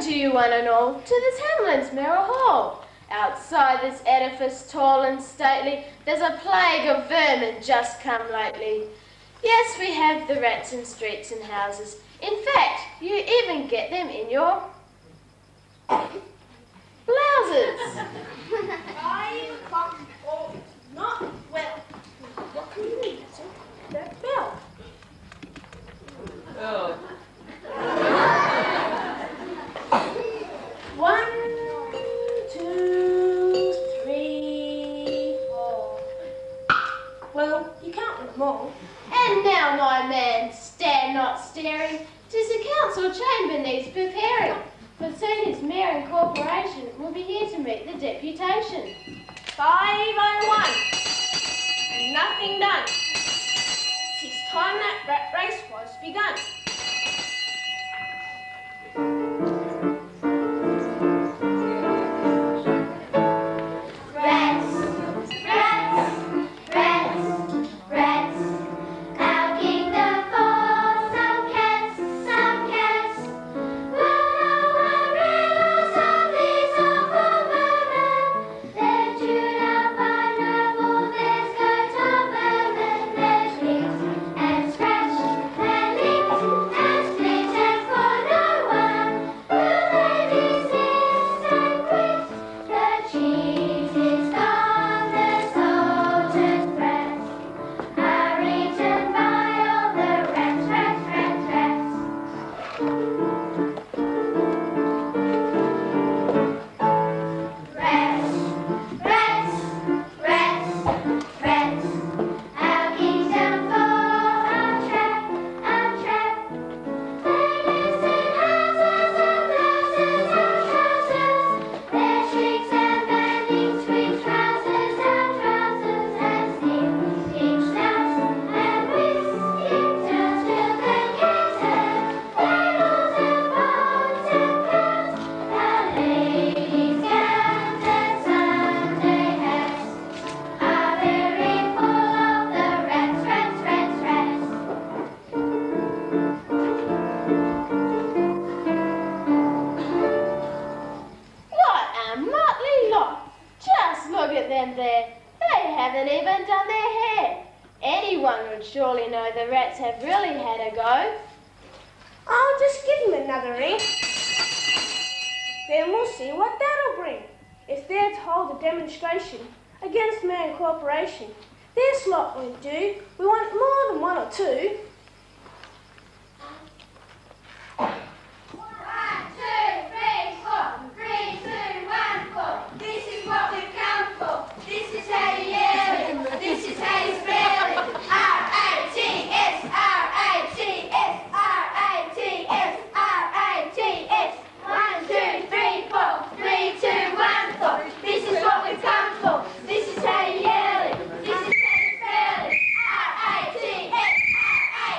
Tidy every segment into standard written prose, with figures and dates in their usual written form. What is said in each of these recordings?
you one and all to this Hamelin's Mirror Hall. Outside this edifice tall and stately, there's a plague of vermin just come lately. Yes, we have the rats in streets and houses. In fact, you even get them in your blouses. I come not well. What can you mean, Hazel? That bell. Oh. 1, 2, 3, 4. Well, you can't with them all. And now, my man, stand not staring. 'Tis a council chamber needs preparing. For soon his mayor and corporation will be here to meet the deputation. 5:01. And nothing done. 'Tis time that rat race was begun. Surely know the rats have really had a go. I'll just give them another ring. Then we'll see what that'll bring. If they're to hold a demonstration against man corporation, this lot won't do. We want more than 1 or 2. 1, 2, 3, 4. 3, 2, 1, 4. This is what we've come for. This is how you yell it. This is how you spell it. R-A-T-S, R-A-T-S, R-A-T-S, R-A-T-S. 1, 2, 3, 4. 3, 2, 1, 4. This is what we've come for. This is how you yell it. This is how you spell it. R-A-T-S, R-A-T-S.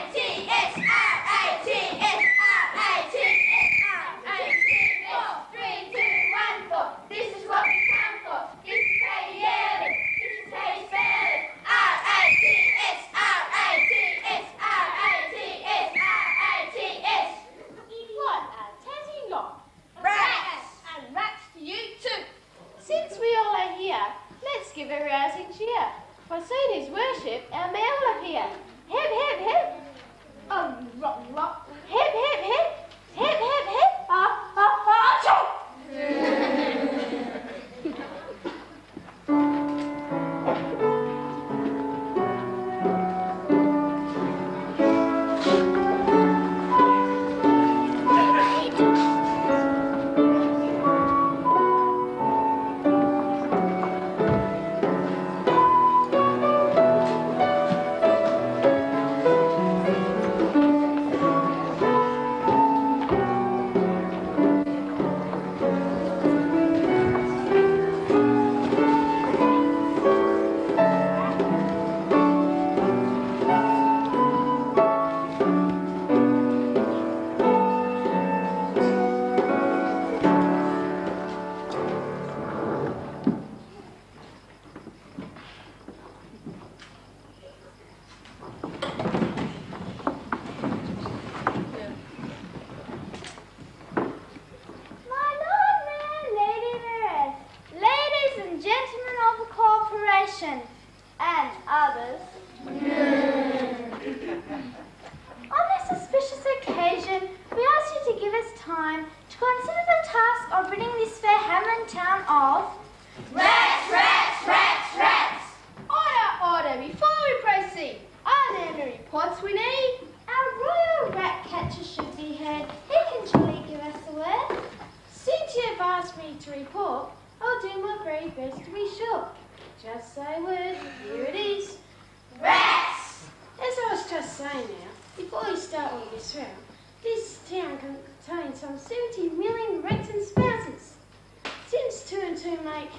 me to report, I'll do my very best to be sure. Just say a word, here it is. Rats! As I was just saying now, before we start all this round, this town contains some 70 million rats and spouses. Since 2 and 2 make...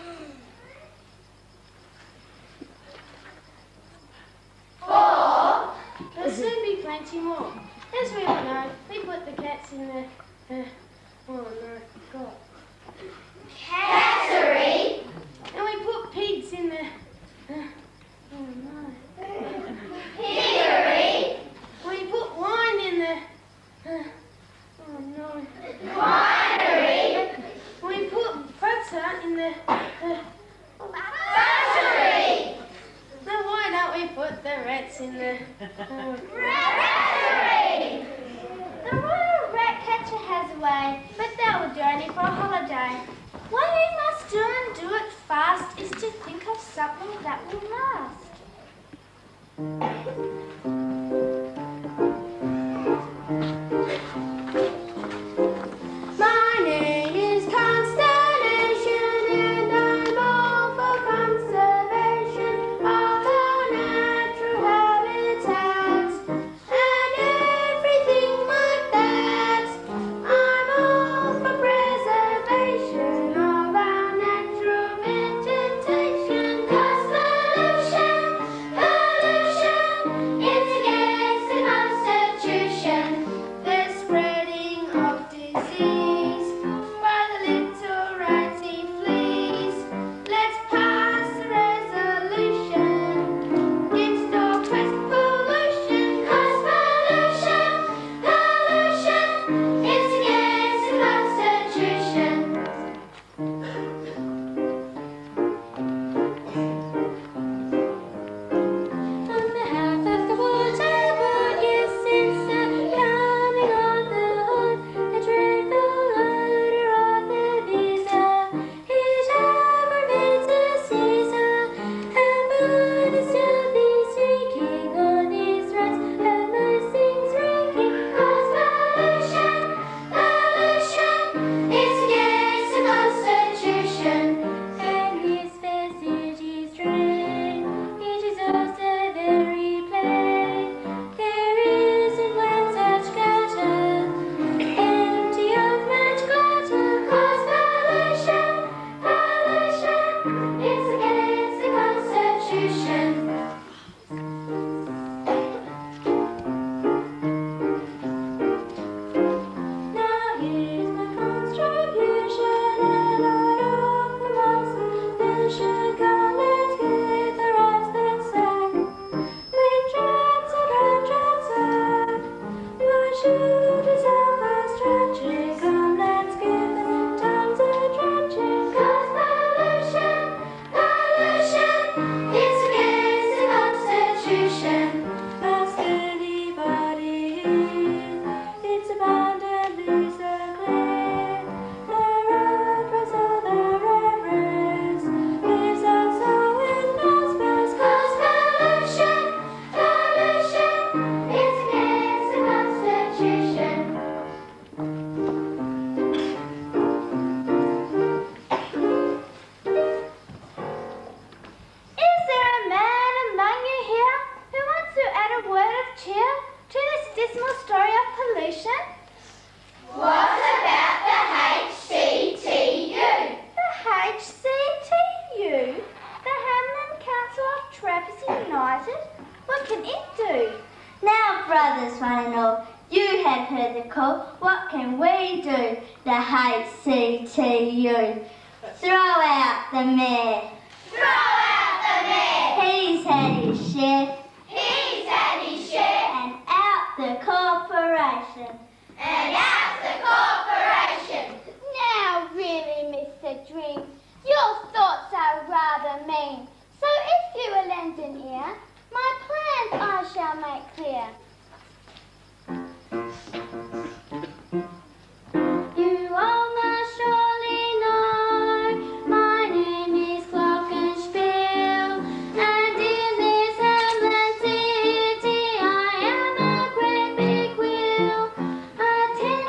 Four. There'll soon be plenty more. As we all know, we put the cats in the... oh no, God. Cattery. And we put pigs in the... oh no. Piggery. We put wine in the... oh no. Winery. We put butter in the... Buttery. now why don't we put the rats in the... Rattery. The Royal Rat Catcher has a way, but that will do only for a holiday. What we must do and do it fast is to think of something that will last. My name is Constellation and I'm all for conservation of our natural habitats and everything like that. I'm all for preservation of our natural vegetation 'cause pollution is against the Constitution. The spreading of disease by the little ratty fleas. Let's pass a resolution against all pest pollution 'cause pollution is against the Constitution. On behalf of the water board, yes, it's coming on the horn. A dreadful odor of the visa. It aggravates the season. And by the stealthy streaking on these rats, and my things reeking. 'Cause pollution is against the Constitution. And his facilities drain. It is also very plain. There isn't one such gutter, empty of much clutter. 'Cause pollution is against the Constitution. Now here's my contribution, and I offer my submission. Come, let's get the rats that sang. With rats and rats. Why should we self-stretching? Come, let's give them tons of drenching. 'Cause pollution is against the Constitution. Ask anybody, it's abundantly so clear. The reverence of the reverence lives on so in prosperous. 'Cause pollution is against the Constitution. Is there a man among you here who wants to add a word of cheer to this dismal story of pollution? What about the HCTU? The HCTU, the Hamelin Council of Trappers United. What can it do? Now, brothers, one and all, you have heard the call. What can we do? The HCTU. Throw out the mayor. Throw out the mayor. He's had his share. He's had his share. And out the corporation. And out the corporation. Now really, Mr. Dream, your thoughts are rather mean. So if you will lend an ear, my plans I shall make clear. You all must surely know my name is Glockenspiel, and in this Hamelin city I am a great big wheel. A tin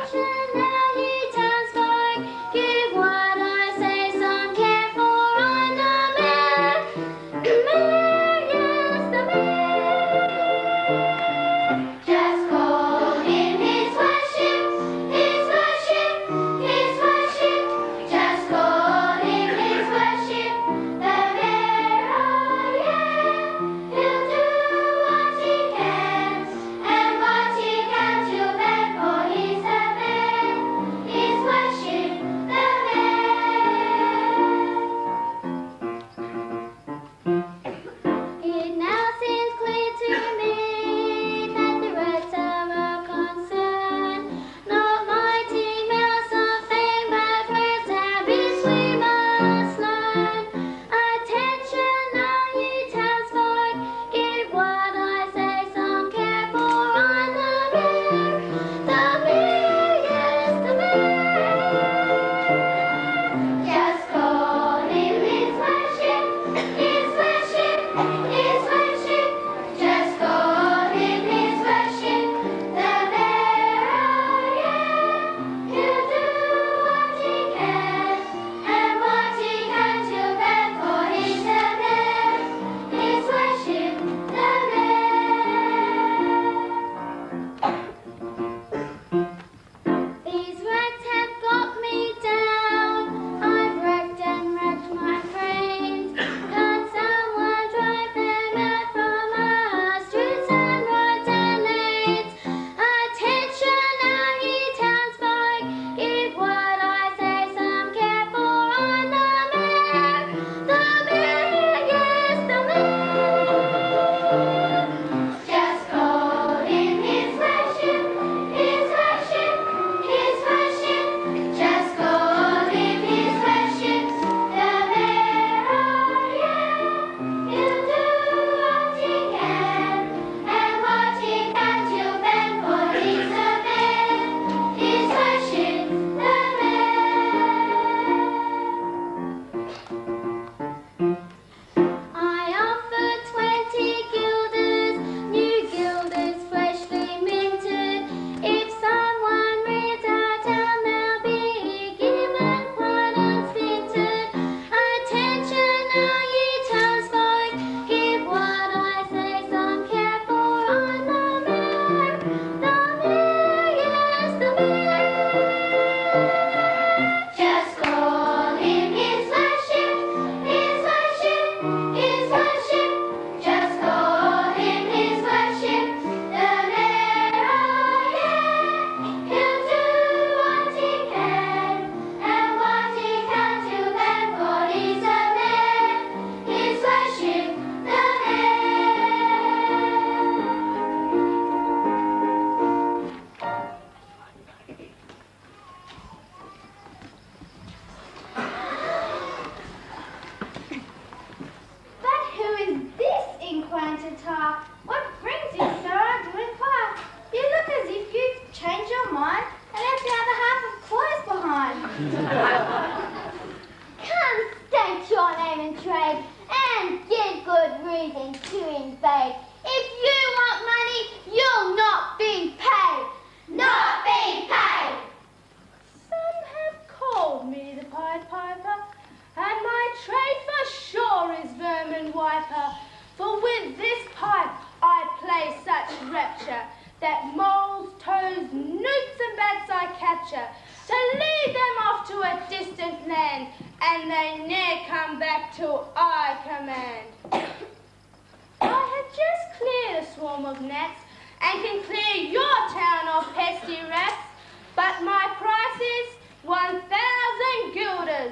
and they ne'er come back till I command. I have just cleared a swarm of gnats and can clear your town of pesky rats, but my price is 1,000 guilders.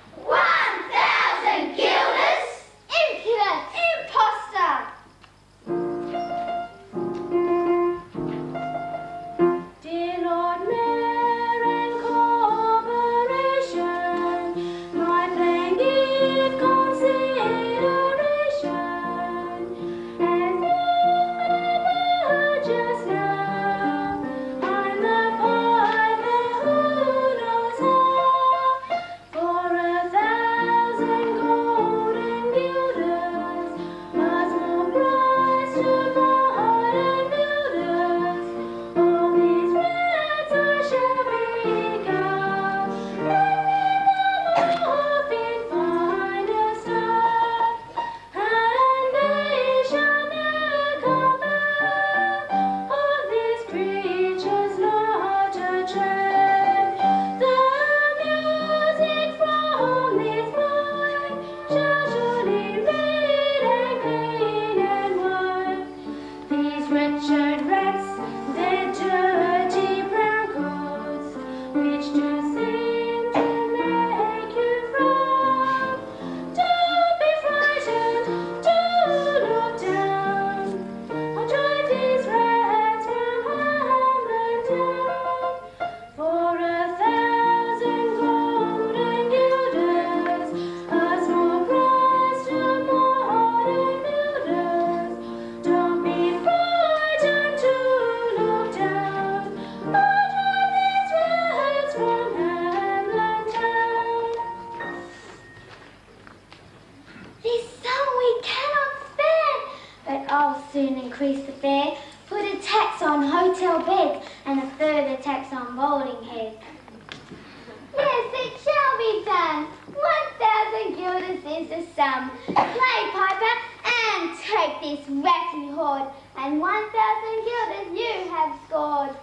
1,000 guilders? Impudent! Imposter! Dear Lord Mayor and Corporation, my plain give consideration. And just now, I'm the piper who knows how. For 1,000 golden guilders, much more price to modern builders. All these rats I shall pick out, bring them off in finer stuff, and they shall never come back. Of these creatures not a tread. The music from this boy shall surely read and clean and wipe. These wretched rats, their dirty brown coats, which do seem to make you frown. Don't be frightened, do look down. I'll drive these rats from Hamelin town. For 1,000 golden guilders, a small price to modern builders. Don't be frightened to look down. I'll drive these rats from Hamelin town. This sum we cannot spare, but I'll soon increase the fare. Put a tax on hotel bed and a further tax on bowling head. Yes, it shall be done. 1,000 guilders is the sum. Play, piper, and take this ratty horde, and 1,000 guilders you have scored.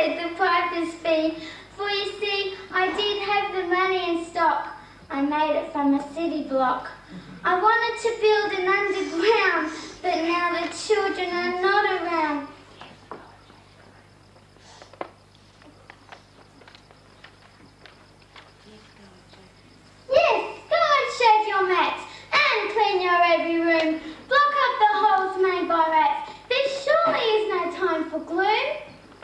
paid the piper's fee. For you see, I did have the money in stock. I made it from a city block. I wanted to build an underground, but now the children are not around. Yes, go and shake your mats and clean your every room. Block up the holes made by rats. There surely is no time for gloom.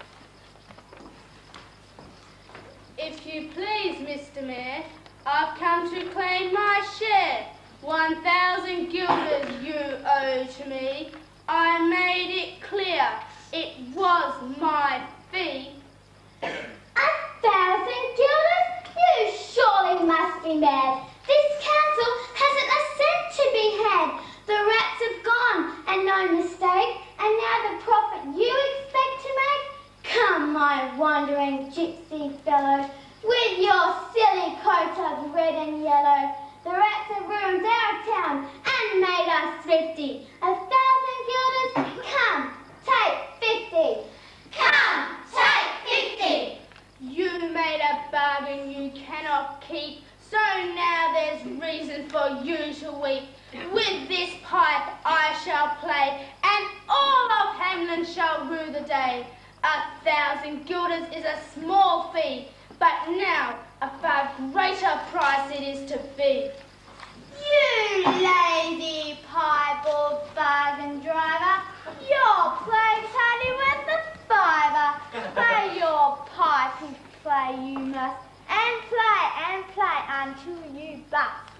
If you please, Mr. Mayor, I've come to claim my share. 1,000 guilders you owe to me. I made it clear it was my fee. 1,000 guilders? You surely must be mad. This council hasn't a cent to be had. The rats have gone, and no mistake. And now the profit you expect to make? Come, my wandering gypsy fellow, with your silly coat of red and yellow. The rats have ruined our town and made us thrifty. 1,000 guilders? Come, take 50. Come, take 50. You made a bargain you cannot keep, so now there's reason for you to weep. With this pipe I shall play, and all of Hamelin shall rue the day. 1,000 guilders is a small fee, but now a far greater price it is to be. You lazy pipe or bargain driver, your play's hardly worth a fiver. Play your pipe and play you must, and play until you bust.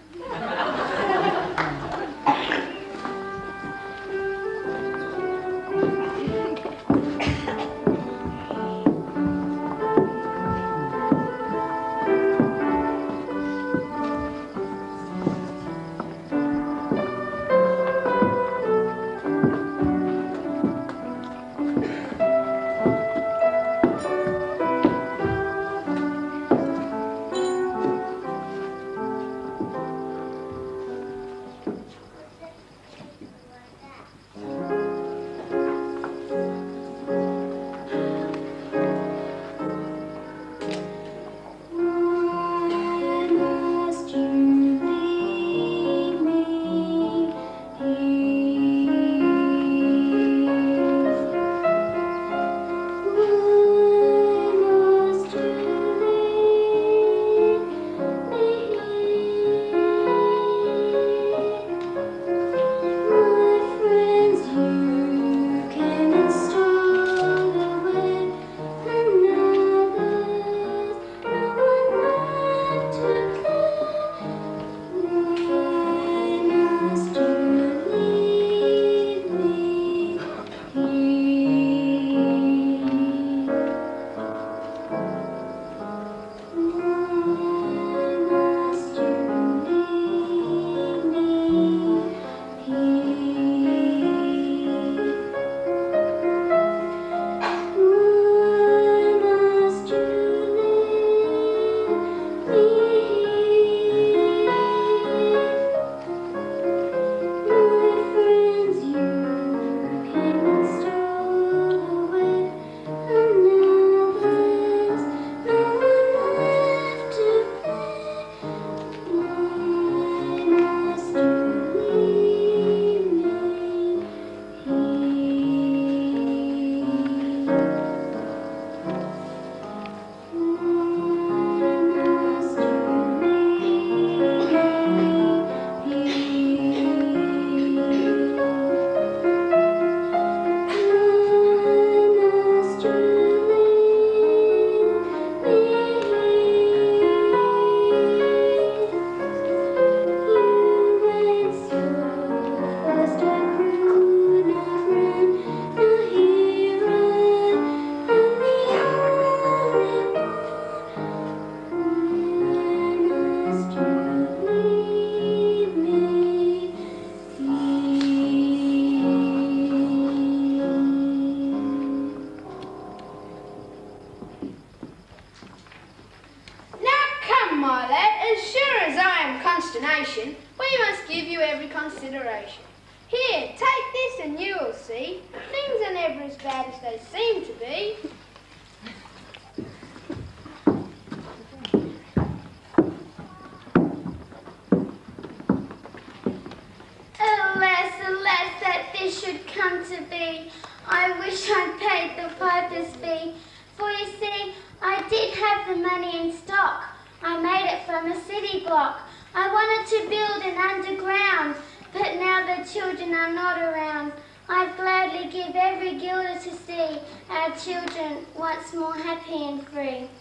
consternation, we must give you every consideration. Here, take this and you will see, things are never as bad as they seem to be. money in stock. I made it from a city block. I wanted to build an underground, but now the children are not around. I'd gladly give every guilder to see our children once more happy and free.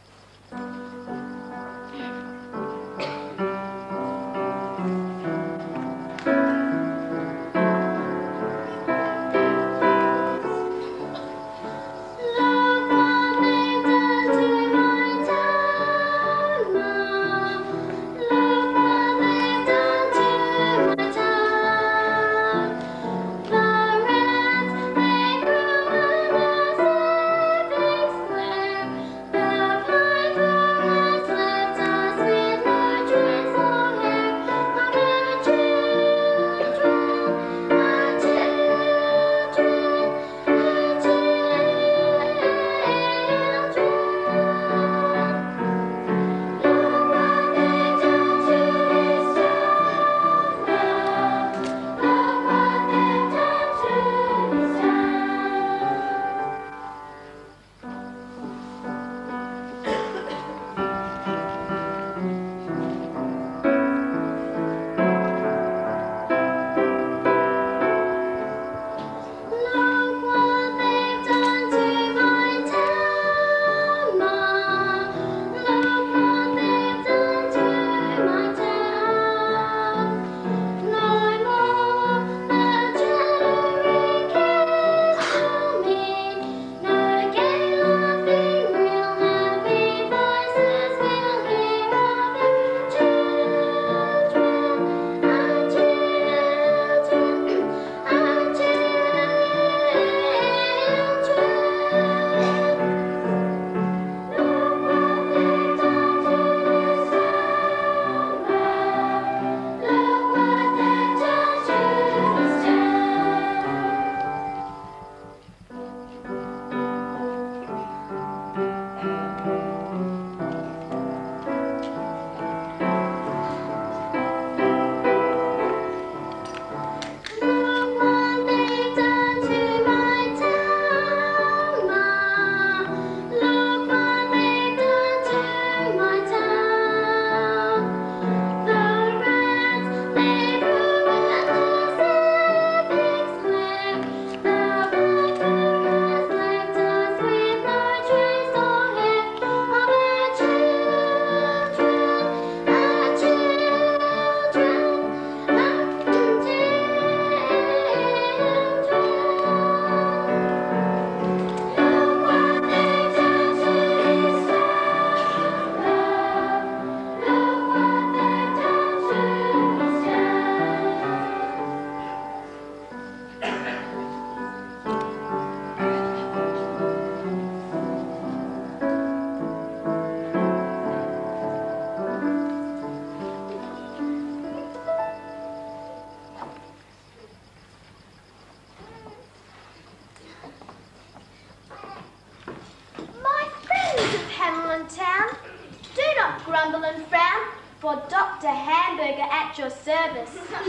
grumble and frown, for Dr. Hamburger at your service.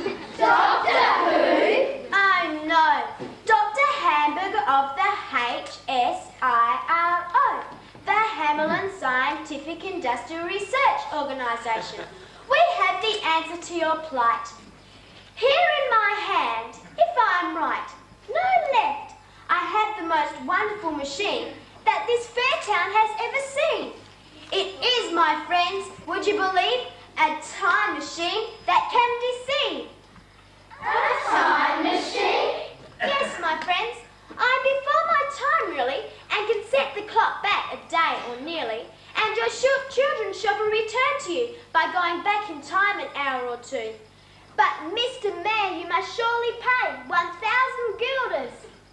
Doctor who? Oh no, Dr. Hamburger of the HSIRO, the Hamelin Scientific Industrial Research Organisation. We have the answer to your plight. Here in my hand, if I'm right, no left, I have the most wonderful machine that this fair town has ever seen. It is, my friends, would you believe, a time machine that can deceive. A time machine? Yes, my friends, I'm before my time really, and can set the clock back a day or nearly, and your children shall be returned to you by going back in time an hour or two. But, Mr. Mayor, you must surely pay 1,000 guilders.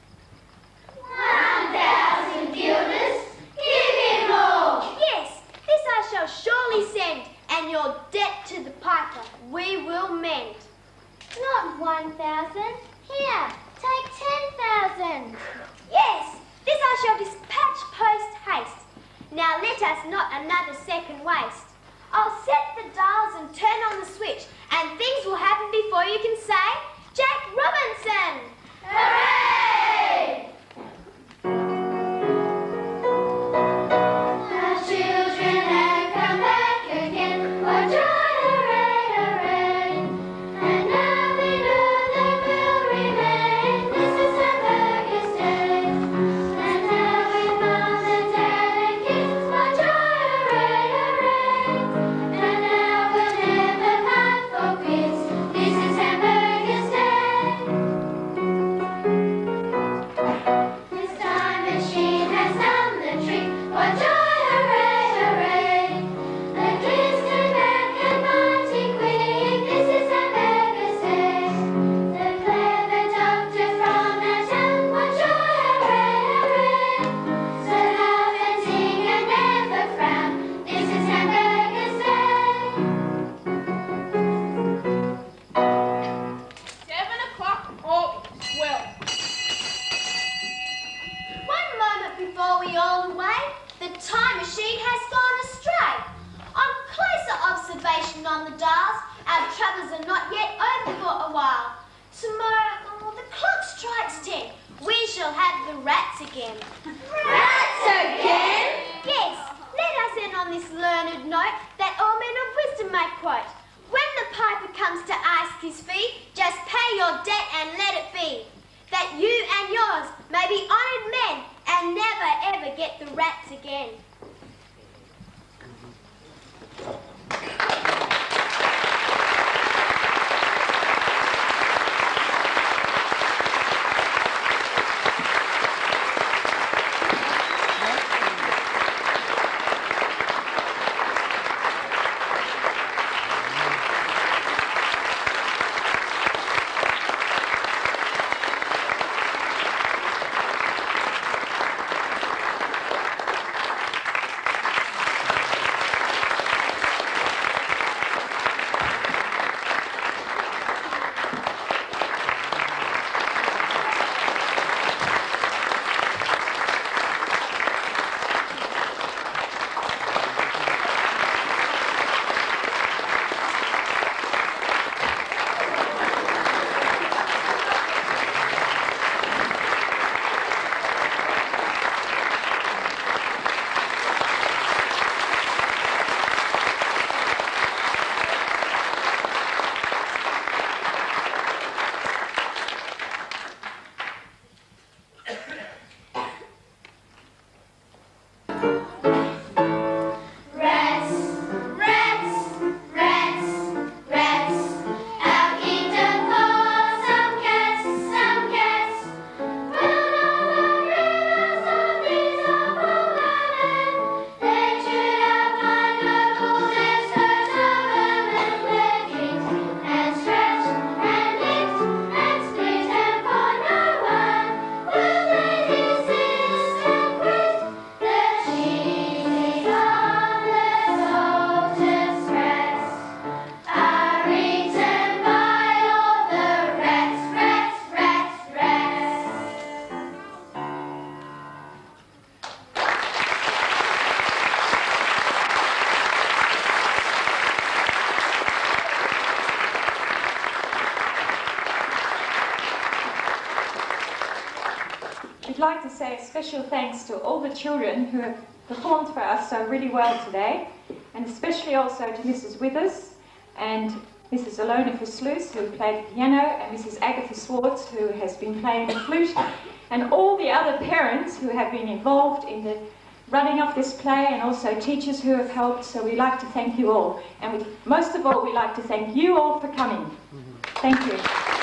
1,000 guilders? Give him more! Yes, this I shall surely send, and your debt to the piper we will mend. Not 1,000. Here, take 10,000. Yes, this I shall dispatch post haste. Now let us not another second waste. I'll set the dials and turn on the switch, and things will happen before you can say, Jack Robinson! Hooray! Our children station on the dials. Our troubles are not yet over for a while. Tomorrow, the clock strikes 10. We shall have the rats again. Rats again? Yes, let us in on this learned note that all men of wisdom may quote. When the piper comes to ask his fee, just pay your debt and let it be. That you and yours may be honoured men and never ever get the rats again. We'd like to say a special thanks to all the children who have performed for us so really well today, and especially also to Mrs. Withers and Mrs. Alona Versluis, who played the piano, and Mrs. Agatha Swartz, who has been playing the flute, and all the other parents who have been involved in the running of this play, and also teachers who have helped. So we'd like to thank you all, and most of all we'd like to thank you all for coming. Thank you.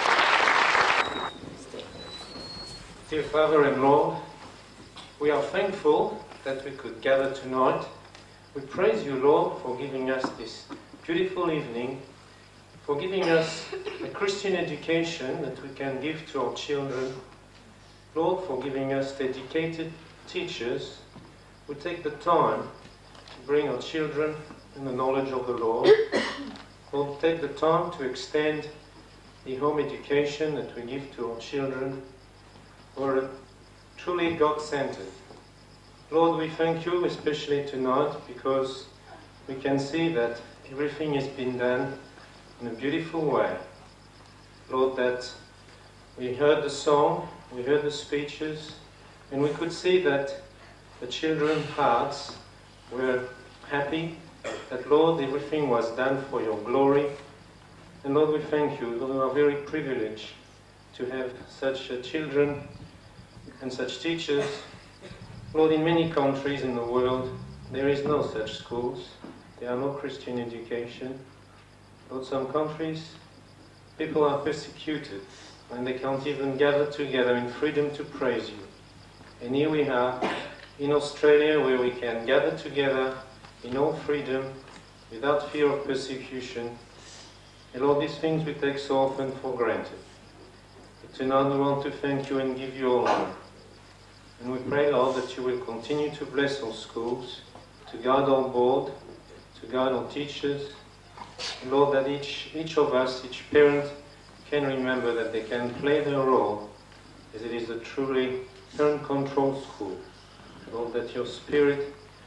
Dear Father and Lord, we are thankful that we could gather tonight. We praise you, Lord, for giving us this beautiful evening, for giving us a Christian education that we can give to our children. Lord, for giving us dedicated teachers who take the time to bring our children in the knowledge of the Lord. Lord, take the time to extend the home education that we give to our children. We're truly God-centered. Lord, we thank you especially tonight because we can see that everything has been done in a beautiful way. Lord, that we heard the song, we heard the speeches, and we could see that the children's hearts were happy, that, Lord, everything was done for your glory. And Lord, we thank you. Lord, we are very privileged to have such children and such teachers. Lord, in many countries in the world, there is no such schools. There are no Christian education. Lord, some countries, people are persecuted and they can't even gather together in freedom to praise you. And here we are in Australia, where we can gather together in all freedom, without fear of persecution. And Lord, these things we take so often for granted. But tonight we want to thank you and give you all honor. And we pray, Lord, that you will continue to bless our schools, to guide our board, to guide our teachers. And Lord, that each of us, each parent, can remember that they can play their role, as it is a truly parent-controlled school. Lord, that your Spirit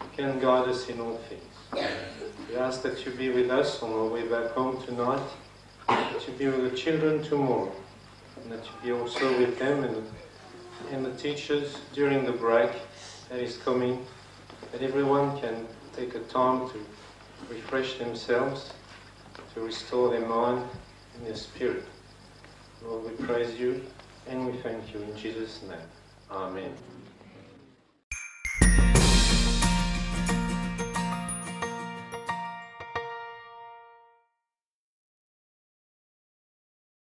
can guide us in all things. We ask that you be with us on our way back home tonight, that you be with the children tomorrow, and that you be also with them and the teachers during the break that is coming, that everyone can take a time to refresh themselves, to restore their mind and their spirit. Lord, we praise you and we thank you in Jesus' name. Amen.